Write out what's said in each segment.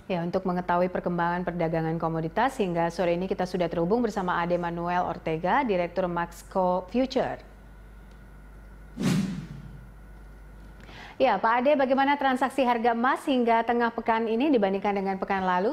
Ya, untuk mengetahui perkembangan perdagangan komoditas, hingga sore ini kita sudah terhubung bersama Ade Manuel Ortega, Direktur Maxco Future. Ya, Pak Ade, bagaimana transaksi harga emas hingga tengah pekan ini dibandingkan dengan pekan lalu?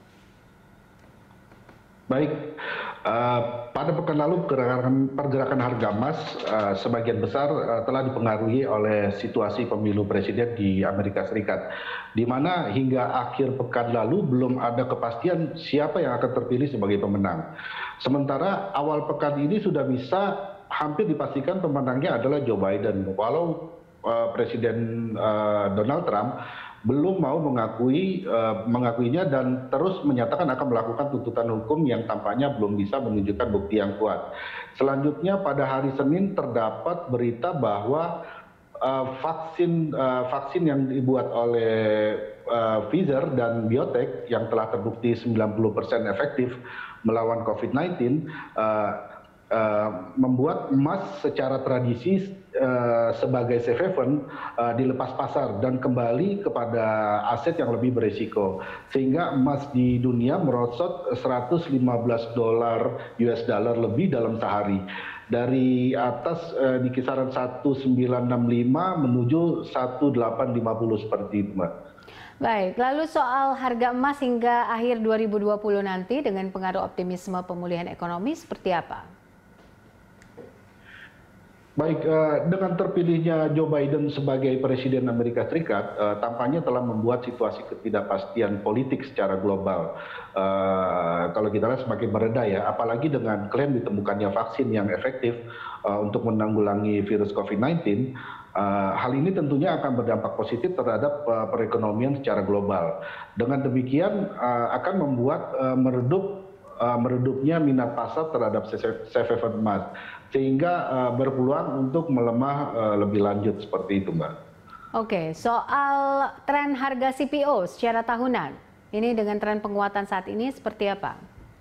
Baik, pada pekan lalu pergerakan harga emas sebagian besar telah dipengaruhi oleh situasi pemilu presiden di Amerika Serikat, di mana hingga akhir pekan lalu belum ada kepastian siapa yang akan terpilih sebagai pemenang. Sementara awal pekan ini sudah bisa hampir dipastikan pemenangnya adalah Joe Biden, walau Presiden Donald Trump belum mau mengakuinya dan terus menyatakan akan melakukan tuntutan hukum yang tampaknya belum bisa menunjukkan bukti yang kuat. Selanjutnya pada hari Senin terdapat berita bahwa vaksin yang dibuat oleh Pfizer dan Biotech yang telah terbukti 90% efektif melawan COVID-19 membuat emas secara tradisi sebagai safe haven dilepas pasar dan kembali kepada aset yang lebih berisiko, sehingga emas di dunia merosot 115 dolar US dollar lebih dalam sehari, dari atas di kisaran 1965 menuju 1850 seperti itu, Mbak. Baik, lalu soal harga emas hingga akhir 2020 nanti dengan pengaruh optimisme pemulihan ekonomi seperti apa? Baik, dengan terpilihnya Joe Biden sebagai Presiden Amerika Serikat, tampaknya telah membuat situasi ketidakpastian politik secara global. Kalau kita lihat semakin mereda ya, apalagi dengan klaim ditemukannya vaksin yang efektif untuk menanggulangi virus COVID-19. Hal ini tentunya akan berdampak positif terhadap perekonomian secara global. Dengan demikian akan membuat meredupnya minat pasar terhadap safe haven emas, sehingga berpeluang untuk melemah lebih lanjut seperti itu, Mbak. Oke, soal tren harga CPO secara tahunan, ini dengan tren penguatan saat ini seperti apa?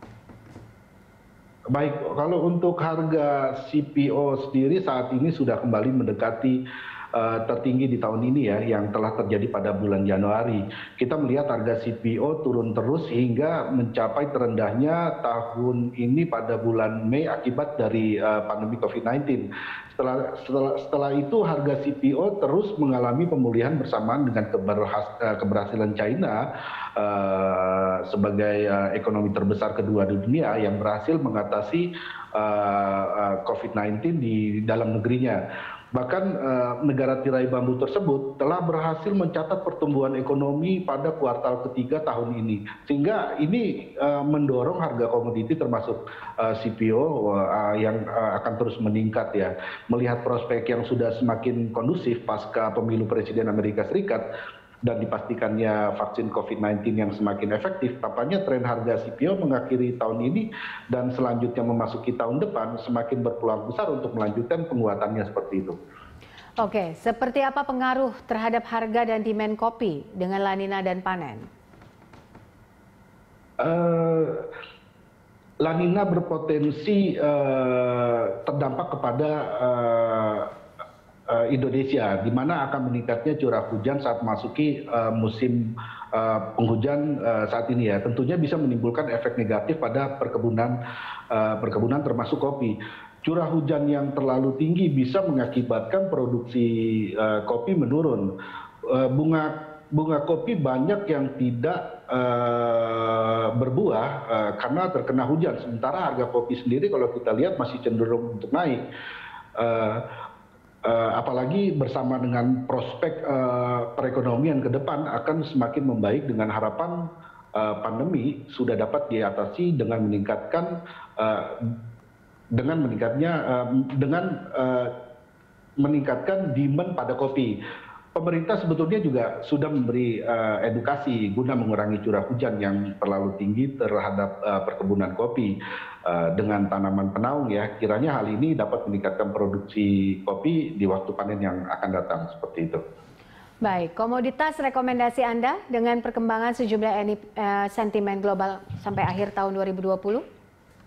Baik, kalau untuk harga CPO sendiri saat ini sudah kembali mendekati tertinggi di tahun ini ya, yang telah terjadi pada bulan Januari. Kita melihat harga CPO turun terus hingga mencapai terendahnya tahun ini pada bulan Mei akibat dari pandemi COVID-19. Setelah itu harga CPO terus mengalami pemulihan bersamaan dengan keberhasilan China sebagai ekonomi terbesar kedua di dunia yang berhasil mengatasi COVID-19 di dalam negerinya. Bahkan negara tirai bambu tersebut telah berhasil mencatat pertumbuhan ekonomi pada kuartal ketiga tahun ini, sehingga ini mendorong harga komoditi termasuk CPO yang akan terus meningkat ya. Melihat prospek yang sudah semakin kondusif pasca pemilu presiden Amerika Serikat dan dipastikannya vaksin COVID-19 yang semakin efektif, tampaknya tren harga CPO mengakhiri tahun ini dan selanjutnya memasuki tahun depan semakin berpeluang besar untuk melanjutkan penguatannya seperti itu. Oke, seperti apa pengaruh terhadap harga dan demand kopi dengan La Nina dan panen? La Nina berpotensi terdampak kepada Indonesia, di mana akan meningkatnya curah hujan saat memasuki musim penghujan saat ini ya. Tentunya bisa menimbulkan efek negatif pada perkebunan termasuk kopi. Curah hujan yang terlalu tinggi bisa mengakibatkan produksi kopi menurun. Bunga kopi banyak yang tidak berbuah karena terkena hujan. Sementara harga kopi sendiri kalau kita lihat masih cenderung untuk naik. Apalagi bersama dengan prospek perekonomian ke depan akan semakin membaik dengan harapan pandemi sudah dapat diatasi dengan meningkatkan demand pada kopi. Pemerintah sebetulnya juga sudah memberi edukasi guna mengurangi curah hujan yang terlalu tinggi terhadap perkebunan kopi dengan tanaman penaung ya. Kiranya hal ini dapat meningkatkan produksi kopi di waktu panen yang akan datang seperti itu. Baik, komoditas rekomendasi Anda dengan perkembangan sejumlah sentimen global sampai akhir tahun 2020?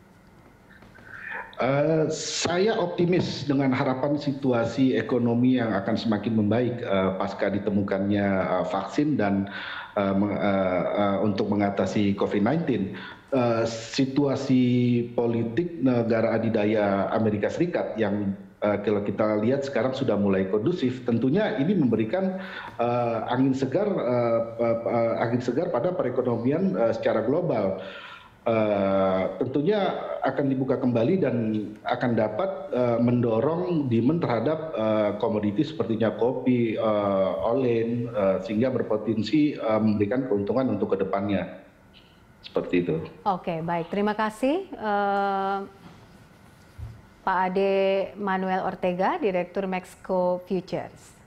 Saya optimis dengan harapan situasi ekonomi yang akan semakin membaik pasca ditemukannya vaksin dan untuk mengatasi COVID-19. Situasi politik negara adidaya Amerika Serikat yang kalau kita lihat sekarang sudah mulai kondusif, tentunya ini memberikan angin segar pada perekonomian secara global. Tentunya akan dibuka kembali dan akan dapat mendorong demand terhadap komoditi sepertinya kopi, olen, sehingga berpotensi memberikan keuntungan untuk kedepannya. Seperti itu. Oke, baik. Terima kasih Pak Ade Manuel Ortega, Direktur Mexico Futures.